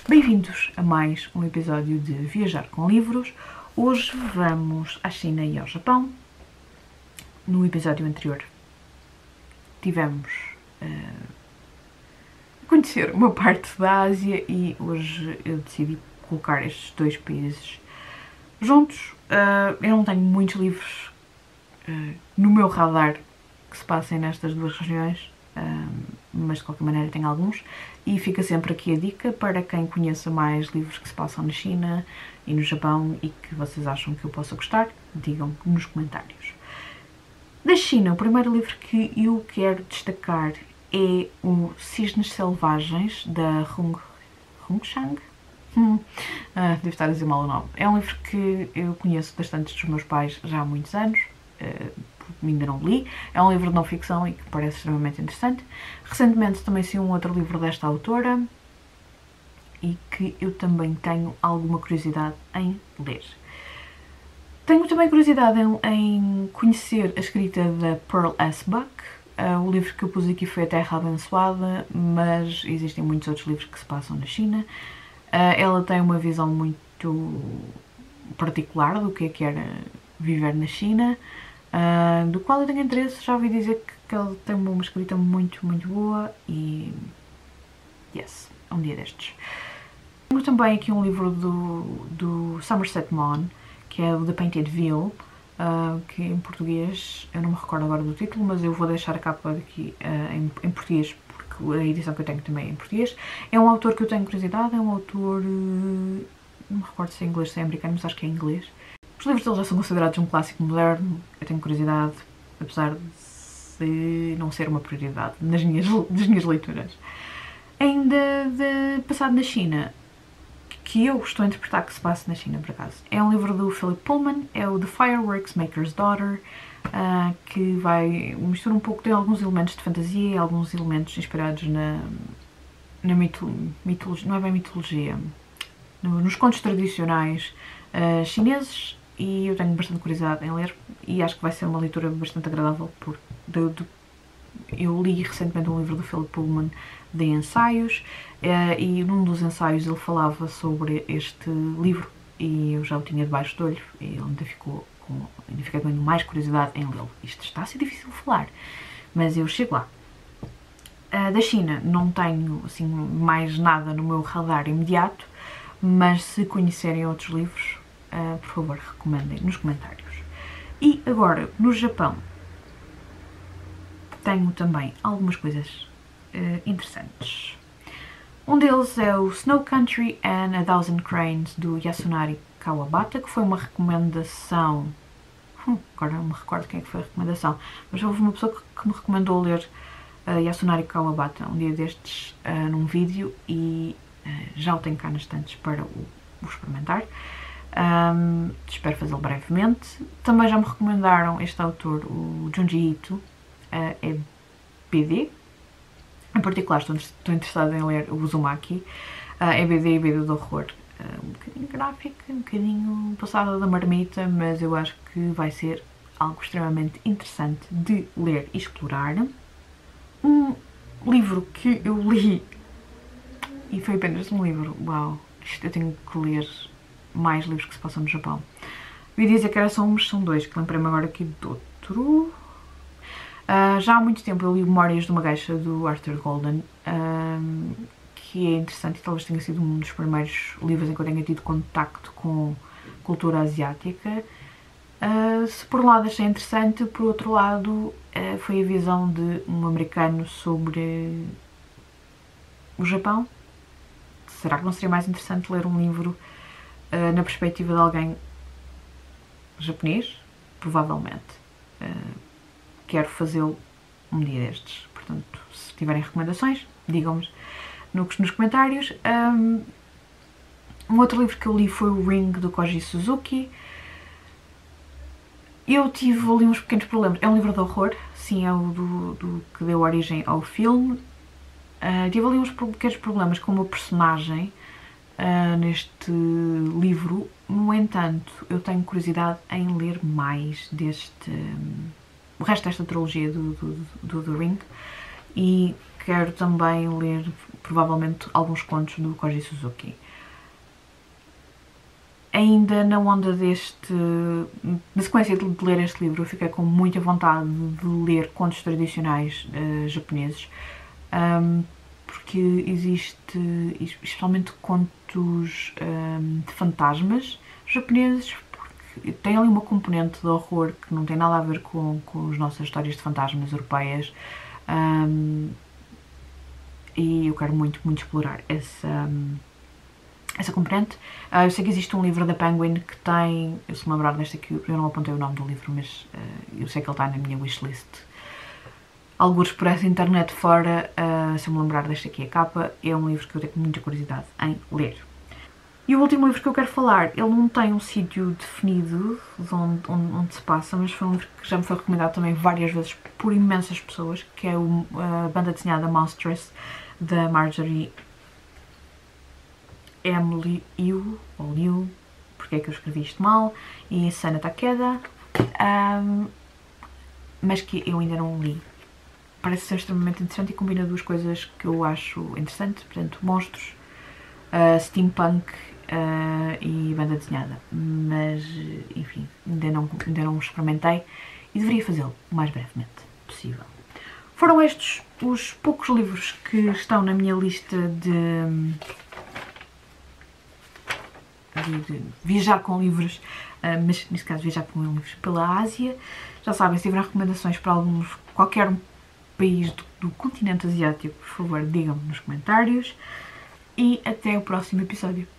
Bem-vindos a mais um episódio de Viajar com Livros. Hoje vamos à China e ao Japão. No episódio anterior tivemos a conhecer uma parte da Ásia e hoje eu decidi colocar estes dois países juntos. Eu não tenho muitos livros no meu radar que se passem nestas duas regiões, mas de qualquer maneira tenho alguns, e fica sempre aqui a dica para quem conheça mais livros que se passam na China e no Japão e que vocês acham que eu possa gostar, digam nos comentários. Da China, o primeiro livro que eu quero destacar é o Cisnes Selvagens, da Hongshang. Devo estar a dizer mal o nome. É um livro que eu conheço bastante dos meus pais já há muitos anos, ainda não li. É um livro de não ficção e que parece extremamente interessante. Recentemente também saiu um outro livro desta autora e que eu também tenho alguma curiosidade em ler. Tenho também curiosidade em conhecer a escrita da Pearl S. Buck. O livro que eu pus aqui foi A Terra Abençoada, mas existem muitos outros livros que se passam na China. Ela tem uma visão muito particular do que era viver na China, do qual eu tenho interesse. Já ouvi dizer que ela tem uma escrita muito boa e yes, é um dia destes. Tenho também aqui um livro do Somerset Maugham, que é o The Painted Veil, que em português, eu não me recordo agora do título, mas eu vou deixar a capa aqui em português, porque a edição que eu tenho também é em português. É um autor que eu tenho curiosidade, é um autor, não me recordo se é inglês ou se é americano, mas acho que é inglês. Os livros dele já são considerados um clássico moderno, eu tenho curiosidade, apesar de não ser uma prioridade das minhas leituras. Ainda passado na China, que eu estou a interpretar que se passa na China, por acaso. É um livro do Philip Pullman, é o The Fireworks Maker's Daughter, que mistura um pouco de alguns elementos de fantasia e alguns elementos inspirados na mitologia, não é bem mitologia, nos contos tradicionais chineses, e eu tenho bastante curiosidade em ler e acho que vai ser uma leitura bastante agradável. Eu li recentemente um livro do Philip Pullman de ensaios, e num dos ensaios ele falava sobre este livro e eu já o tinha debaixo do olho e ele ainda fiquei com mais curiosidade em lê-lo. Isto está a ser difícil de falar, mas eu chego lá. Da China não tenho assim mais nada no meu radar imediato, mas se conhecerem outros livros, por favor, recomendem nos comentários. E agora, no Japão, tenho também algumas coisas interessantes. Um deles é o Snow Country and a Thousand Cranes, do Yasunari Kawabata, que foi uma recomendação. Agora não me recordo quem é que foi a recomendação, mas houve uma pessoa que me recomendou ler Yasunari Kawabata um dia destes num vídeo e já o tenho cá nas estantes para o experimentar. Espero fazê-lo brevemente. Também já me recomendaram este autor, o Junji Ito, é BD. Em particular estou interessada em ler o Uzumaki. É BD e BD de horror, um bocadinho gráfico, um bocadinho passada da marmita, mas eu acho que vai ser algo extremamente interessante de ler e explorar. Um livro que eu li, e foi apenas um livro, uau, eu tenho que ler mais livros que se passam no Japão. Eu ia dizer que era só um, mas são dois, que lembrei-me agora aqui de outro. Já há muito tempo eu li Memórias de uma Geisha, do Arthur Golden, que é interessante e talvez tenha sido um dos primeiros livros em que eu tenha tido contacto com cultura asiática. Se por um lado achei interessante, por outro lado foi a visão de um americano sobre o Japão. Será que não seria mais interessante ler um livro na perspectiva de alguém japonês? Provavelmente. Quero fazê-lo um dia destes. Portanto, se tiverem recomendações, digam-me nos comentários. Um outro livro que eu li foi o Ring, do Koji Suzuki. Eu tive ali uns pequenos problemas. É um livro de horror, sim, é o do que deu origem ao filme. Tive ali uns pequenos problemas com uma personagem neste livro. No entanto, eu tenho curiosidade em ler mais o resto desta trilogia do Ring, e quero também ler provavelmente alguns contos do Koji Suzuki. Ainda na onda na sequência de ler este livro, eu fiquei com muita vontade de ler contos tradicionais japoneses, porque existe, especialmente contos de fantasmas japoneses, porque tem ali uma componente de horror que não tem nada a ver com as nossas histórias de fantasmas europeias, e eu quero muito, muito explorar essa componente. Eu sei que existe um livro da Penguin que tem, eu se me lembrar deste aqui, eu não apontei o nome do livro, mas eu sei que ele está na minha wishlist. Alguns por essa internet fora, se eu me lembrar deste aqui a capa, é um livro que eu tenho muita curiosidade em ler. E o último livro que eu quero falar, ele não tem um sítio definido de onde se passa, mas foi um livro que já me foi recomendado também várias vezes por imensas pessoas, que é a banda desenhada Monstrous, da Marjorie Emily Yu, ou Liu, porque é que eu escrevi isto mal, e Sana Takeda, mas que eu ainda não li. Parece ser extremamente interessante e combina duas coisas que eu acho interessante, portanto, monstros, steampunk e banda desenhada, mas enfim, ainda não experimentei e deveria fazê-lo o mais brevemente possível. Foram estes os poucos livros que estão na minha lista de viajar com livros, mas neste caso viajar com livros pela Ásia. Já sabem, se tiverem recomendações para qualquer país do continente asiático, por favor, digam-me nos comentários. E até o próximo episódio.